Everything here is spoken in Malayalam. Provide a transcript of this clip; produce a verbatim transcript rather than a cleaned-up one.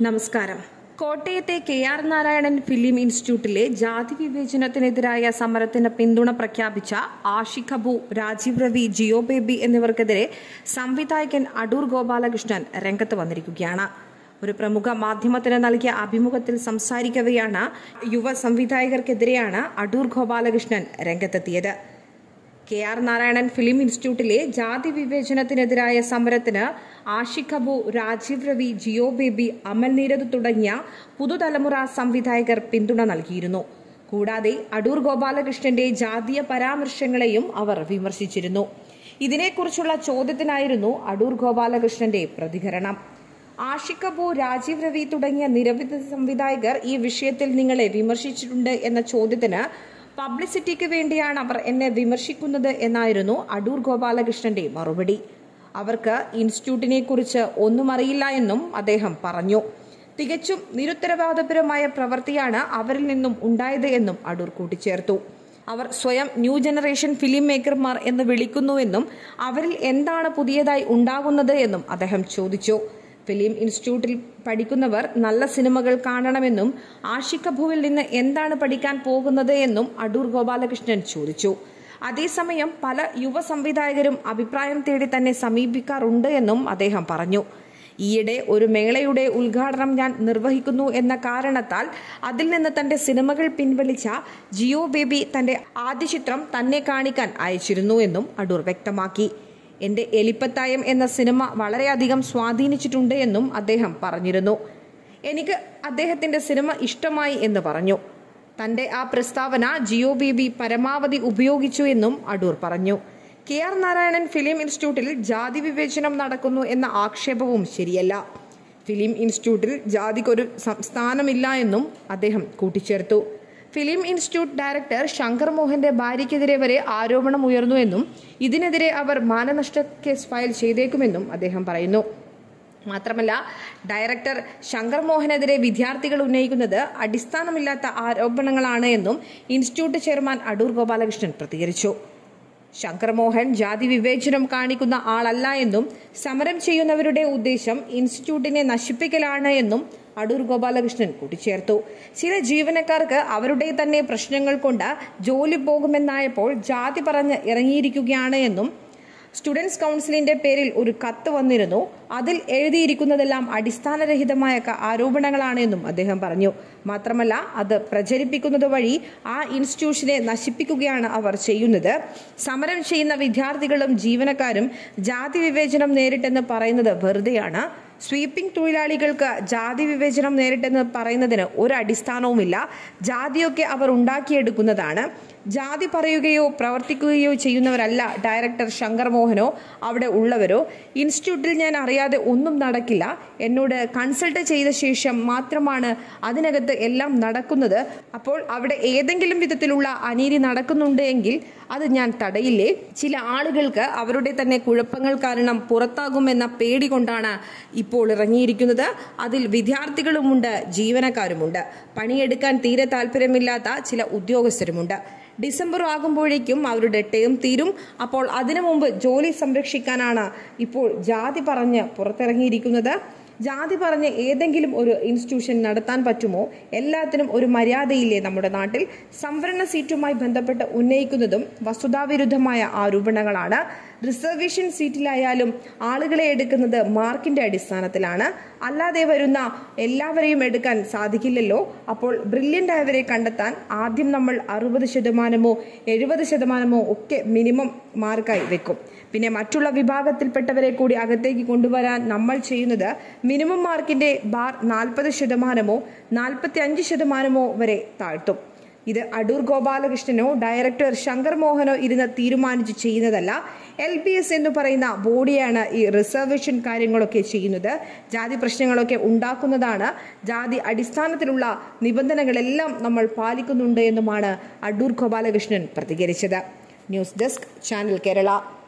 നമസ്കാരം. കോട്ടയത്തെ കെ ആർ നാരായണൻ ഫിലിം ഇൻസ്റ്റിറ്റ്യൂട്ടിലെ ജാതി വിവേചനത്തിനെതിരായ സമരത്തിന് പിന്തുണ പ്രഖ്യാപിച്ച ആഷിഖ് അബു, രാജീവ് രവി, ജിയോ ബേബി എന്നിവർക്കെതിരെ സംവിധായകൻ അടൂർ ഗോപാലകൃഷ്ണൻ രംഗത്ത് വന്നിരിക്കുകയാണ്. ഒരു പ്രമുഖ മാധ്യമത്തിന് നൽകിയ അഭിമുഖത്തിൽ സംസാരിക്കവെയാണ് യുവ സംവിധായകർക്കെതിരെയാണ് അടൂർ ഗോപാലകൃഷ്ണൻ രംഗത്തെത്തിയത്. കെ ആർ നാരായണൻ ഫിലിം ഇൻസ്റ്റിറ്റ്യൂട്ടിലെ ജാതി വിവേചനത്തിനെതിരായ സമരത്തിന് ആഷിഖ് അബു, രാജീവ് രവി, ജിയോ ബേബി, അമൽ നീരദ് തുടങ്ങിയ പുതുതലമുറ സംവിധായകർ പിന്തുണ നൽകിയിരുന്നു. കൂടാതെ അടൂർ ഗോപാലകൃഷ്ണന്റെ ജാതീയ പരാമർശങ്ങളെയും അവർ വിമർശിച്ചിരുന്നു. ഇതിനെക്കുറിച്ചുള്ള ചോദ്യത്തിനായിരുന്നു അടൂർ ഗോപാലകൃഷ്ണന്റെ പ്രതികരണം. ആഷിഖ് അബു, രാജീവ് രവി തുടങ്ങിയ നിരവധി സംവിധായകർ ഈ വിഷയത്തിൽ നിങ്ങളെ വിമർശിച്ചിട്ടുണ്ട് എന്ന ചോദ്യത്തിന് പബ്ലിസിറ്റിക്ക് വേണ്ടിയാണ് അവർ എന്നെ വിമർശിക്കുന്നത് എന്നായിരുന്നു അടൂർ ഗോപാലകൃഷ്ണന്റെ മറുപടി. അവർക്ക് ഇൻസ്റ്റിറ്റ്യൂട്ടിനെ കുറിച്ച് ഒന്നും അറിയില്ല എന്നും അദ്ദേഹം പറഞ്ഞു. തികച്ചും നിരുത്തരവാദപരമായ പ്രവൃത്തിയാണ് അവരിൽ നിന്നും ഉണ്ടായത് എന്നും അടൂർ കൂട്ടിച്ചേർത്തു. അവർ സ്വയം ന്യൂ ജനറേഷൻ ഫിലിം മേക്കർമാർ എന്ന് വിളിക്കുന്നുവെന്നും അവരിൽ എന്താണ് പുതിയതായി ഉണ്ടാകുന്നത് എന്നും അദ്ദേഹം ചോദിച്ചു. ഫിലിം ഇൻസ്റ്റിറ്റ്യൂട്ടിൽ പഠിക്കുന്നവർ നല്ല സിനിമകൾ കാണണമെന്നും ആഷിഖ് അബുവിൽ നിന്ന് എന്താണ് പഠിക്കാൻ പോകുന്നത് എന്നും അടൂർ ഗോപാലകൃഷ്ണൻ ചോദിച്ചു. അതേസമയം പല യുവ സംവിധായകരും അഭിപ്രായം തേടി തന്നെ സമീപിക്കാറുണ്ട് എന്നും അദ്ദേഹം പറഞ്ഞു. ഈയിടെ ഒരു മേളയുടെ ഉദ്ഘാടനം ഞാൻ നിർവഹിക്കുന്നു എന്ന കാരണത്താൽ അതിൽ നിന്ന് തന്റെ സിനിമകൾ പിൻവലിച്ച ജിയോ ബേബി തന്റെ ആദ്യ ചിത്രം തന്നെ കാണിക്കാൻ അയച്ചിരുന്നു എന്നും അടൂർ വ്യക്തമാക്കി. എന്റെ എലിപ്പത്തായം എന്ന സിനിമ വളരെയധികം സ്വാധീനിച്ചിട്ടുണ്ട് എന്നും അദ്ദേഹം പറഞ്ഞിരുന്നു. എനിക്ക് അദ്ദേഹത്തിന്റെ സിനിമ ഇഷ്ടമായി എന്ന് പറഞ്ഞു. തന്റെ ആ പ്രസ്താവന ജിയോ ബേബി പരമാവധി ഉപയോഗിച്ചു എന്നും അടൂർ പറഞ്ഞു. കെ ആർ നാരായണൻ ഫിലിം ഇൻസ്റ്റിറ്റ്യൂട്ടിൽ ജാതി വിവേചനം നടക്കുന്നു എന്ന ആക്ഷേപവും ശരിയല്ല. ഫിലിം ഇൻസ്റ്റിറ്റ്യൂട്ടിൽ ജാതിക്കൊരു സ്ഥാനമില്ല എന്നും അദ്ദേഹം കൂട്ടിച്ചേർത്തു. ഫിലിം ഇൻസ്റ്റിറ്റ്യൂട്ട് ഡയറക്ടർ ശങ്കർ മോഹന്റെ ഭാര്യയ്ക്കെതിരെ വരെ ആരോപണം ഉയർന്നുവെന്നും ഇതിനെതിരെ അവർ മാനനഷ്ട കേസ് ഫയൽ ചെയ്തേക്കുമെന്നും അദ്ദേഹം പറയുന്നു. മാത്രമല്ല, ഡയറക്ടർ ശങ്കർ മോഹനെതിരെ വിദ്യാർത്ഥികൾ ഉന്നയിക്കുന്നത് അടിസ്ഥാനമില്ലാത്ത ആരോപണങ്ങളാണ് എന്നും ഇൻസ്റ്റിറ്റ്യൂട്ട് ചെയർമാൻ അടൂർ ഗോപാലകൃഷ്ണൻ പ്രതികരിച്ചു. ശങ്കർ മോഹൻ ജാതി വിവേചനം കാണിക്കുന്ന ആളല്ല എന്നും സമരം ചെയ്യുന്നവരുടെ ഉദ്ദേശം ഇൻസ്റ്റിറ്റ്യൂട്ടിനെ നശിപ്പിക്കലാണ് എന്നും അടൂർ ഗോപാലകൃഷ്ണൻ കൂട്ടിച്ചേർത്തു. ചില ജീവനക്കാർക്ക് അവരുടെ തന്നെ പ്രശ്നങ്ങൾ കൊണ്ട് ജോലി പോകുമെന്നായപ്പോൾ ജാതി പറഞ്ഞ് ഇറങ്ങിയിരിക്കുകയാണ് എന്നും സ്റ്റുഡൻസ് കൗൺസിലിന്റെ പേരിൽ ഒരു കത്ത് വന്നിരുന്നു, അതിൽ എഴുതിയിരിക്കുന്നതെല്ലാം അടിസ്ഥാനരഹിതമായ ആരോപണങ്ങളാണ് എന്നും അദ്ദേഹം പറഞ്ഞു. മാത്രമല്ല, അത് പ്രചരിപ്പിക്കുന്നത് വഴി ആ ഇൻസ്റ്റിറ്റ്യൂഷനെ നശിപ്പിക്കുകയാണ് അവർ ചെയ്യുന്നത്. സമരം ചെയ്യുന്ന വിദ്യാർത്ഥികളും ജീവനക്കാരും ജാതി വിവേചനം നേരിട്ടെന്ന് പറയുന്നത് വെറുതെയാണ്. സ്വീപ്പിംഗ് തൊഴിലാളികൾക്ക് ജാതി വിവേചനം നേരിട്ടെന്ന് പറയുന്നതിന് ഒരു അടിസ്ഥാനവുമില്ല. ജാതിയൊക്കെ അവർ ഉണ്ടാക്കിയെടുക്കുന്നതാണ്. ജാതി പറയുകയോ പ്രവർത്തിക്കുകയോ ചെയ്യുന്നവരല്ല ഡയറക്ടർ ശങ്കർ മോഹനോ അവിടെ ഉള്ളവരോ. ഇൻസ്റ്റിറ്റ്യൂട്ടിൽ ഞാൻ അറിയാതെ ഒന്നും നടക്കില്ല. എന്നോട് കൺസൾട്ട് ചെയ്ത ശേഷം മാത്രമാണ് അതിനകത്ത് എല്ലാം നടക്കുന്നത്. അപ്പോൾ അവിടെ ഏതെങ്കിലും വിധത്തിലുള്ള അനീതി നടക്കുന്നുണ്ട് എങ്കിൽ അത് ഞാൻ തടയില്ലേ? ചില ആളുകൾക്ക് അവരുടെ തന്നെ കുഴപ്പങ്ങൾ കാരണം പുറത്താകുമെന്ന പേടി കൊണ്ടാണ് ഇപ്പോൾ ഇറങ്ങിയിരിക്കുന്നത്. അതിൽ വിദ്യാർത്ഥികളുമുണ്ട്, ജീവനക്കാരുമുണ്ട്, പണിയെടുക്കാൻ തീരെ താല്പര്യമില്ലാത്ത ചില ഉദ്യോഗസ്ഥരുമുണ്ട്. ഡിസംബർ ആകുമ്പോഴേക്കും അവരുടെ ടേം തീരും. അപ്പോൾ അതിനു മുമ്പ് ജോലി സംരക്ഷിക്കാനാണ് ഇപ്പോൾ ജാതി പറഞ്ഞ് പുറത്തിറങ്ങിയിരിക്കുന്നത്. ജാതി പറഞ്ഞ് ഏതെങ്കിലും ഒരു ഇൻസ്റ്റിറ്റ്യൂഷൻ നടത്താൻ പറ്റുമോ? എല്ലാത്തിനും ഒരു മര്യാദയില്ലേ നമ്മുടെ നാട്ടിൽ? സംവരണ സീറ്റുമായി ബന്ധപ്പെട്ട് ഉന്നയിക്കുന്നതും വസ്തുതാവിരുദ്ധമായ ആരോപണങ്ങളാണ്. റിസർവേഷൻ സീറ്റിലായാലും ആളുകളെ എടുക്കുന്നത് മാർക്കിന്റെ അടിസ്ഥാനത്തിലാണ്. അല്ലാതെ വരുന്ന എല്ലാവരെയും എടുക്കാൻ സാധിക്കില്ലല്ലോ. അപ്പോൾ ബ്രില്യൻ്റ് ആയവരെ കണ്ടെത്താൻ ആദ്യം നമ്മൾ അറുപത് ശതമാനമോ എഴുപത് ശതമാനമോ ഒക്കെ മിനിമം മാർക്കായി വെക്കും. പിന്നെ മറ്റുള്ള വിഭാഗത്തിൽപ്പെട്ടവരെ കൂടി അകത്തേക്ക് കൊണ്ടുവരാൻ നമ്മൾ ചെയ്യുന്നത് മിനിമം മാർക്കിന്റെ ബാർ നാൽപ്പത് ശതമാനമോ നാൽപ്പത്തി അഞ്ച് ശതമാനമോ വരെ താഴ്ത്തും. ഇത് അടൂർ ഗോപാലകൃഷ്ണനോ ഡയറക്ടർ ശങ്കർ മോഹനോ ഇരുന്ന് തീരുമാനിച്ച് ചെയ്യുന്നതല്ല. എൽ ബി എസ് എന്ന് പറയുന്ന ബോഡിയാണ് ഈ റിസർവേഷൻ കാര്യങ്ങളൊക്കെ ചെയ്യുന്നത്. ജാതി പ്രശ്നങ്ങളൊക്കെ ഉണ്ടാക്കുന്നതാണ്. ജാതി അടിസ്ഥാനത്തിലുള്ള നിബന്ധനകളെല്ലാം നമ്മൾ പാലിക്കുന്നുണ്ട് എന്നുമാണ് അടൂർ ഗോപാലകൃഷ്ണൻ പ്രതികരിച്ചത്. News desk, channel Kerala.